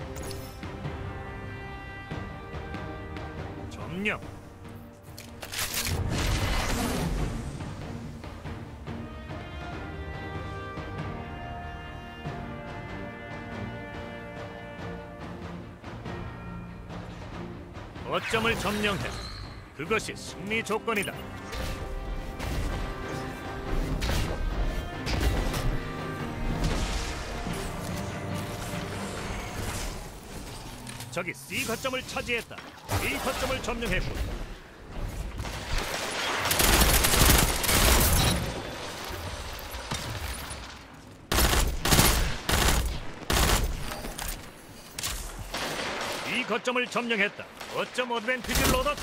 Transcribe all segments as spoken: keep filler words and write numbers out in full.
점령. 거점을 점령해. 그것이 승리 조건이다. 적이 C 거점을 차지했다. A 거점을 점령했고. B 거점을 점령했다. 거점 어드밴티지를 얻었다.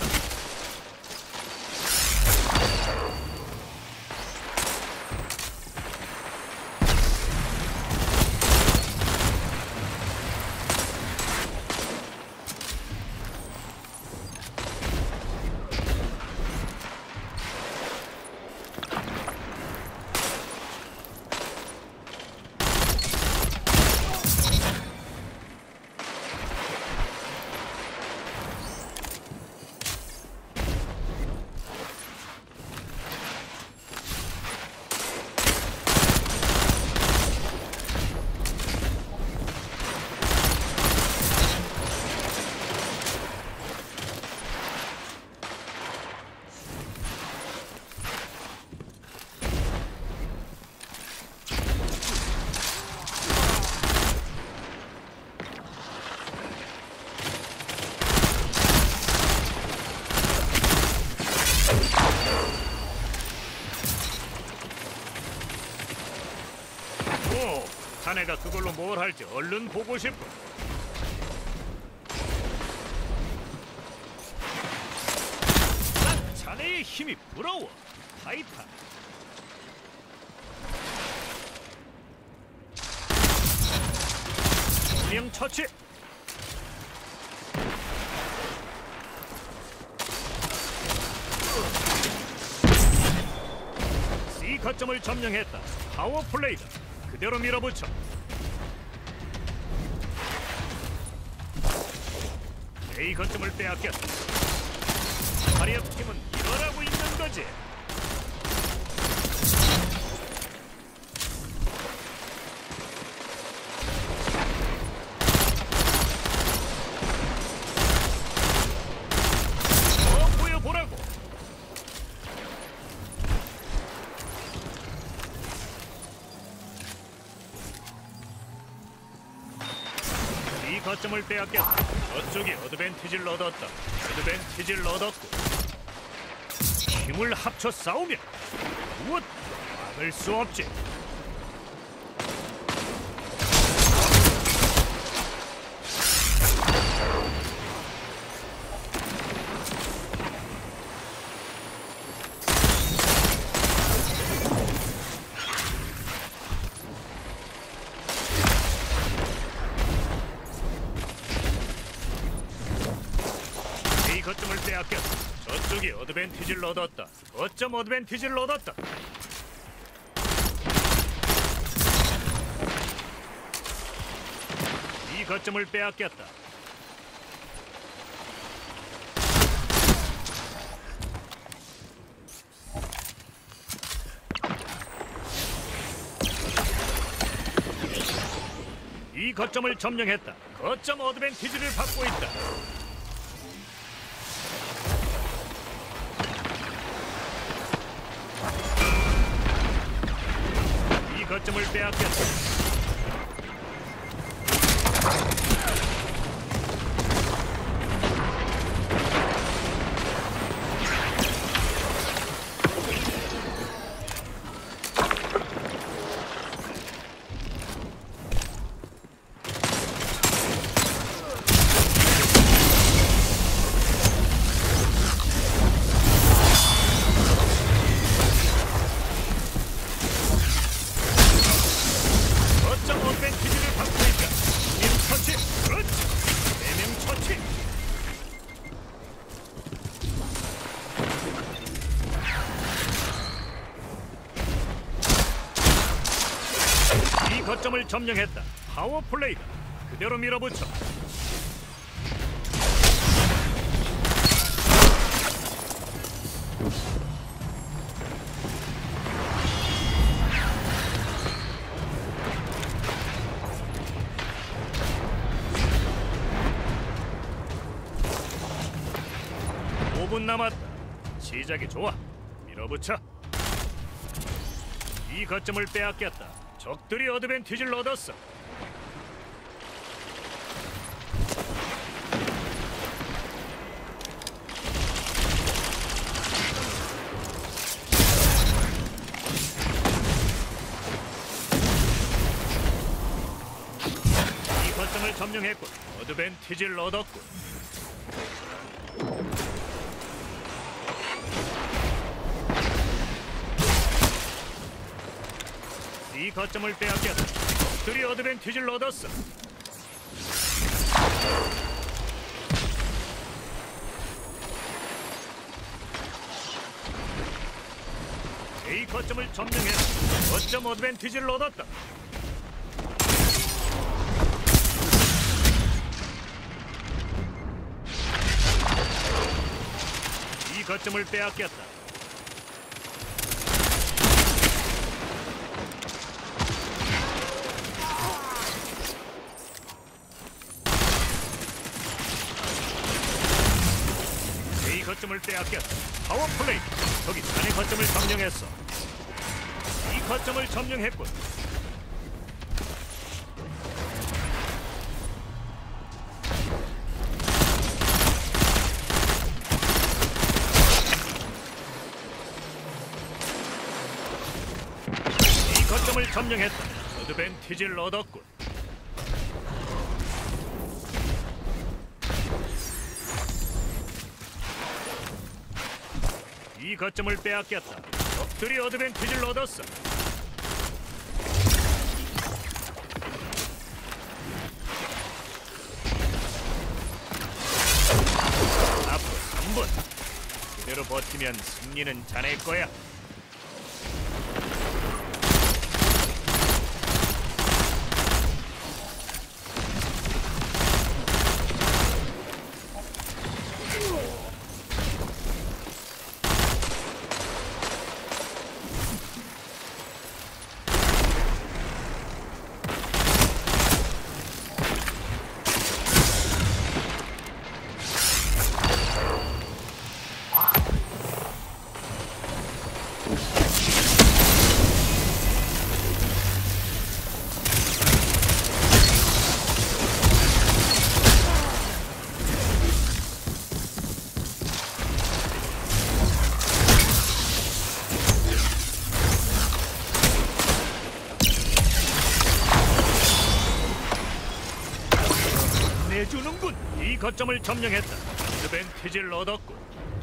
오, 자네가 그걸로 뭘 할지 얼른 보고 싶어. 난 자네의 힘이 부러워, 타이탄. 명 처치. C 거점을 점령했다. 파워 플레이다. 그대로 밀어붙여. A 거점을 빼앗겼다. 화력 팀은 이러라고 있는 거지. 더 보여보라고. 이 거점을 빼앗겼다. 저쪽이 어드밴티지를 얻었다. 어드밴티지를 얻었고. 힘을 합쳐 싸우면 무엇 막을 수 없지. 거점을 빼앗겼다. 저쪽이 어드밴티지를 얻었다. 거점 어드밴티지를 얻었다. 이 거점을 빼앗겼다. 이 거점을 점령했다. 거점 어드밴티지를 받고 있다. 거점을 빼앗겼다. 거점을 점령했다. 파워 플레이다. 그대로 밀어붙여. 오 분 남았다. 시작이 좋아. 밀어붙여. 이 거점을 빼앗겼다. 적들이 어드밴티지를 얻었어. 이 거점을 점령했군. 어드밴티지를 얻었군. 이 거점을 빼앗겼다. 적들이 어드밴티지를 얻었어. A 거점을 점령했다. 거점 어드밴티지를 얻었다. 이 거점을 빼앗겼다. 거점을 빼앗겼다. 파워플레이. 저기 단의 거점을 점령했어. 이 거점을 점령했군. 이 거점을 점령했다. 어드밴티지를 얻었군. 이 거점을 빼앗겼다. 적들이 어드밴티지를 얻었어. 앞으로 삼 분. 그대로 버티면 승리는 자네 거야. 내주는군. 이 거점을 점령했다. 어드밴티지를 얻었고.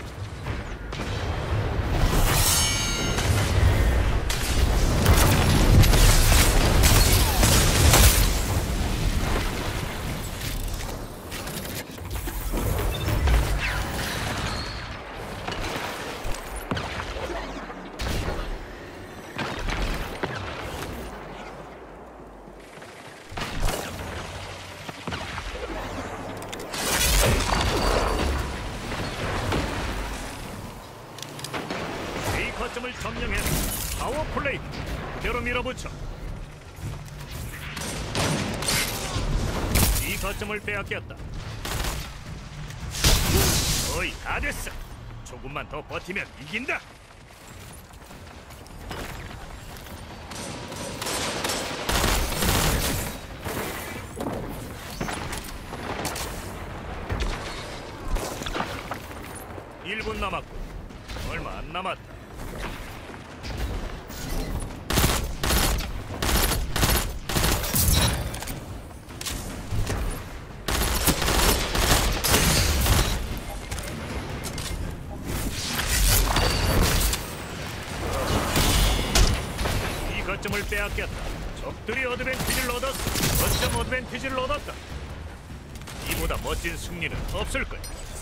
거점을 점령했다. 파워플레이. 그대로 밀어붙여. 이 거점을 빼앗겼다. 거의 다 됐어. 조금만 더 버티면 이긴다. 일 분 남았고. 얼마 안 남았다. 이 거점을 빼앗겼다. 적들이 어드밴티지를 얻었어. 거점 어드밴티지를 얻었다. 이보다 멋진 승리는 없을 거야.